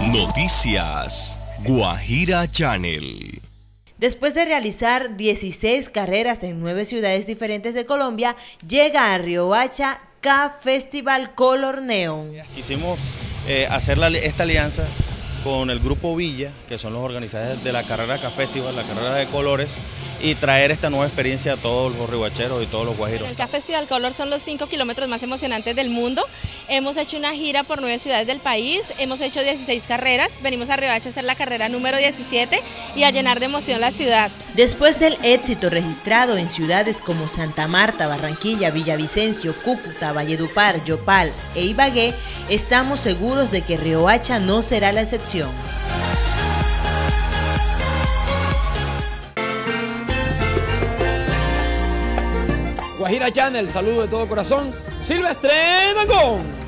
Noticias Guajira Channel. Después de realizar 16 carreras en 9 ciudades diferentes de Colombia, llega a Riohacha K-Festival Color Neon. Quisimos hacer esta alianza con el Grupo Villa, que son los organizadores de la carrera K-Festival, la carrera de colores, y traer esta nueva experiencia a todos los riohacheros y todos los guajiros. El K-Festival Color son los 5 kilómetros más emocionantes del mundo. Hemos hecho una gira por 9 ciudades del país, hemos hecho 16 carreras, venimos a Riohacha a hacer la carrera número 17 y a llenar de emoción la ciudad. Después del éxito registrado en ciudades como Santa Marta, Barranquilla, Villavicencio, Cúcuta, Valledupar, Yopal e Ibagué, estamos seguros de que Riohacha no será la excepción. Guajira Channel, saludo de todo corazón. Silvestre Dangond.